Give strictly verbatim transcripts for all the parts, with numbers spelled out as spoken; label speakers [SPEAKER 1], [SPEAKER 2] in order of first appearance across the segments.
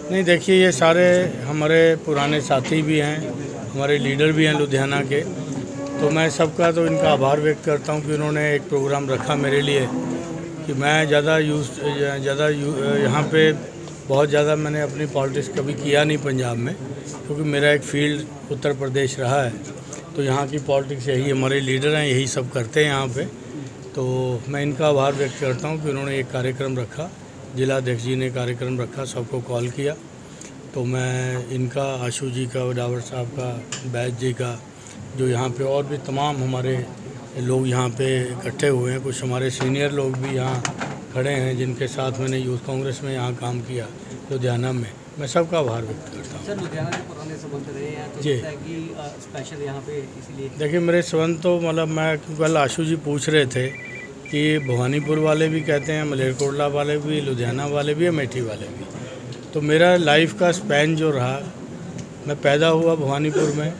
[SPEAKER 1] नहीं, देखिए ये सारे हमारे पुराने साथी भी हैं, हमारे लीडर भी हैं लुधियाना के, तो मैं सबका तो इनका आभार व्यक्त करता हूं कि उन्होंने एक प्रोग्राम रखा मेरे लिए कि मैं ज़्यादा यूज ज़्यादा यू, यहाँ पे बहुत ज़्यादा मैंने अपनी पॉलिटिक्स कभी किया नहीं पंजाब में, क्योंकि मेरा एक फील्ड उत्तर प्रदेश रहा है। तो यहाँ की पॉलिटिक्स यही, हमारे लीडर हैं यही सब करते हैं यहाँ पे। तो मैं इनका आभार व्यक्त करता हूँ कि उन्होंने एक कार्यक्रम रखा, जिला अध्यक्ष जी ने कार्यक्रम रखा, सबको कॉल किया। तो मैं इनका, आशु जी का, डावर साहब का, बैज जी का, जो यहाँ पे और भी तमाम हमारे लोग यहाँ पे इकट्ठे हुए हैं, कुछ हमारे सीनियर लोग भी यहाँ खड़े हैं जिनके साथ मैंने यूथ कांग्रेस में यहाँ काम किया लुधियाना में, मैं सबका आभार व्यक्त करता हूँ।
[SPEAKER 2] सर, लुधियाना से पुराने संबंध रहे हैं तो
[SPEAKER 1] जी
[SPEAKER 2] कि स्पेशल यहाँ पे इसीलिए
[SPEAKER 1] देखिए मेरे संबंध तो मतलब मैं कल आशु जी पूछ रहे थे कि भवानीपुर वाले भी कहते हैं, मलेरकोटला वाले भी, लुधियाना वाले भी, अमेठी वाले भी। तो मेरा लाइफ का स्पैन जो रहा, मैं पैदा हुआ भवानीपुर में,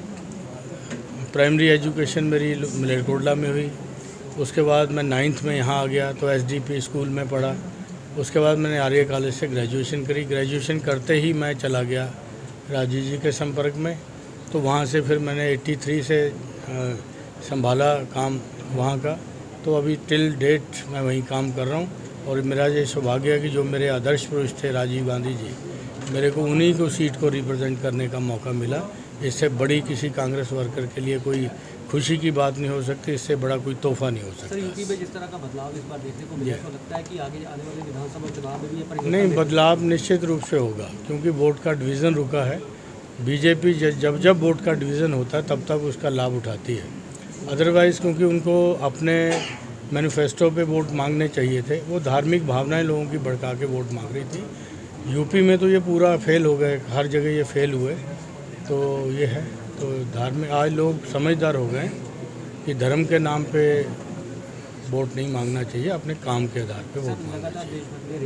[SPEAKER 1] प्राइमरी एजुकेशन मेरी मलेरकोटला में हुई, उसके बाद मैं नाइन्थ में यहाँ आ गया तो एसडीपी स्कूल में पढ़ा। उसके बाद मैंने आर्य कॉलेज से ग्रेजुएशन करी। ग्रेजुएशन करते ही मैं चला गया राजीव जी के संपर्क में, तो वहाँ से फिर मैंने तिरासी से संभाला काम वहाँ का। तो अभी टिल डेट मैं वहीं काम कर रहा हूँ, और मेरा ये सौभाग्य है कि जो मेरे आदर्श पुरुष थे राजीव गांधी जी, मेरे को उन्हीं को सीट को रिप्रेजेंट करने का मौका मिला। इससे बड़ी किसी कांग्रेस वर्कर के लिए कोई खुशी की बात नहीं हो सकती, इससे बड़ा कोई तोहफा नहीं हो सकता।
[SPEAKER 2] सर, यूपी में जिस तरह का बदलाव इस बार देखने को मिला, तो लगता है कि आगे आने वाले विधानसभा चुनाव में भी ये परिवर्तन
[SPEAKER 1] नहीं, बदलाव निश्चित रूप से होगा, क्योंकि वोट का डिवीज़न रुका है। बीजेपी जब जब वोट का डिवीज़न होता है तब तक उसका लाभ उठाती है। अदरवाइज़ क्योंकि उनको अपने मैनिफेस्टो पे वोट मांगने चाहिए थे, वो धार्मिक भावनाएं लोगों की भड़का के वोट मांग रही थी। यूपी में तो ये पूरा फेल हो गए, हर जगह ये फेल हुए। तो ये है, तो धार्मिक आज लोग समझदार हो गए कि धर्म के नाम पे वोट नहीं मांगना चाहिए, अपने काम के आधार पे वोट मांगना चाहिए।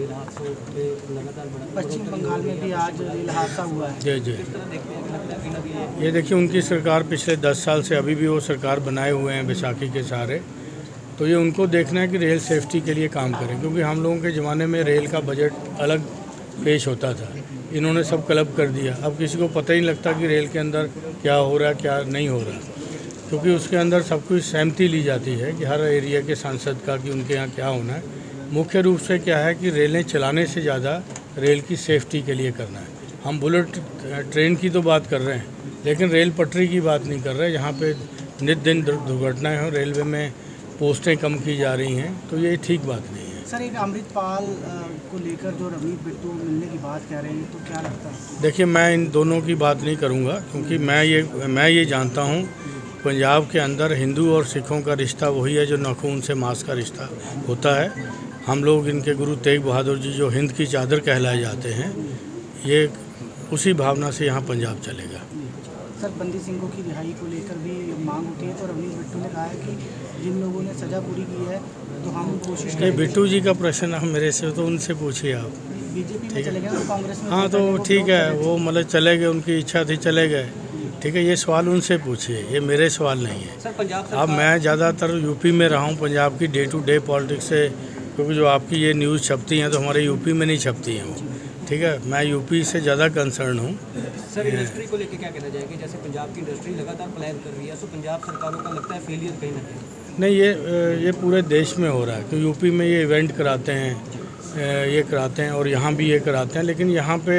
[SPEAKER 2] पश्चिम बंगाल में भी आज रेल हादसा हुआ है।
[SPEAKER 1] जी जी, ये देखिए उनकी सरकार पिछले दस साल से अभी भी वो सरकार बनाए हुए हैं बैसाखी के सहारे। तो ये उनको देखना है कि रेल सेफ्टी के लिए काम करें, क्योंकि हम लोगों के ज़माने में रेल का बजट अलग पेश होता था, इन्होंने सब क्लब कर दिया। अब किसी को पता ही नहीं लगता कि रेल के अंदर क्या हो रहा है क्या नहीं हो रहा, क्योंकि उसके अंदर सब कुछ सहमति ली जाती है कि हर एरिया के सांसद का कि उनके यहाँ क्या होना है। मुख्य रूप से क्या है कि रेलें चलाने से ज़्यादा रेल की सेफ्टी के लिए करना है। हम बुलेट ट्रेन की तो बात कर रहे हैं, लेकिन रेल पटरी की बात नहीं कर रहे, जहाँ पे नित दिन दुर्घटनाएँ हों, रेलवे में पोस्टें कम की जा रही हैं, तो ये ठीक बात नहीं है।
[SPEAKER 2] सर, एक अमृतपाल को लेकर जो रवनीत बिट्टू मिलने की बात कह रहे हैं, तो क्या लगता है?
[SPEAKER 1] देखिए मैं इन दोनों की बात नहीं करूंगा, क्योंकि मैं ये मैं ये जानता हूं पंजाब के अंदर हिंदू और सिखों का रिश्ता वही है जो नाखून से मांस का रिश्ता होता है। हम लोग इनके गुरु तेग बहादुर जी जो हिंद की चादर कहलाए जाते हैं, ये उसी भावना से यहाँ पंजाब चलेगा।
[SPEAKER 2] सर, बंदी सिंघों की रिहाई को लेकर भी मांग उठी है, तो रवनीत बिट्टू ने कहा है कि जिन लोगों ने सजा पूरी की है तो हम कोशिश करेंगे।
[SPEAKER 1] बिट्टू जी का प्रश्न हम मेरे से तो उनसे पूछिए आप।
[SPEAKER 2] बीजेपी में चले गए तो कांग्रेस में,
[SPEAKER 1] हाँ तो ठीक है, वो मतलब चले गए, उनकी इच्छा थी चले गए, ठीक है, ये सवाल उनसे पूछिए, ये मेरे सवाल नहीं है।
[SPEAKER 2] सर, पंजाब
[SPEAKER 1] अब मैं ज़्यादातर यूपी में रहा हूँ, पंजाब की डे टू डे पॉलिटिक्स से, क्योंकि जो आपकी ये न्यूज़ छपती हैं तो हमारे यूपी में नहीं छपती हैं वो, ठीक है, मैं यूपी से ज़्यादा कंसर्न हूँ।
[SPEAKER 2] सर, इंडस्ट्री को लेकर क्या कहना चाहेंगे? जैसे पंजाब की इंडस्ट्री लगातार प्लान कर रही है, तो पंजाब सरकारों का लगता है फेलियर कहीं ना कहीं।
[SPEAKER 1] नहीं, ये ये पूरे देश में हो रहा है, क्योंकि यूपी में ये इवेंट कराते हैं, ये कराते हैं, और यहाँ भी ये कराते हैं, लेकिन यहाँ पे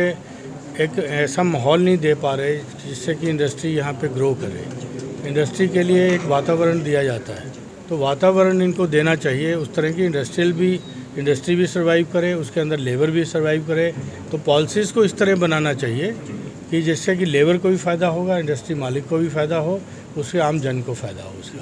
[SPEAKER 1] एक ऐसा माहौल नहीं दे पा रहे जिससे कि इंडस्ट्री यहाँ पे ग्रो करे। इंडस्ट्री के लिए एक वातावरण दिया जाता है, तो वातावरण इनको देना चाहिए उस तरह की, इंडस्ट्रियल भी इंडस्ट्री भी सर्वाइव करे, उसके अंदर लेबर भी सर्वाइव करे। तो पॉलिसीज़ को इस तरह बनाना चाहिए कि जिससे कि लेबर को भी फ़ायदा होगा, इंडस्ट्री मालिक को भी फ़ायदा हो, उससे आम जन को फ़ायदा हो उसका।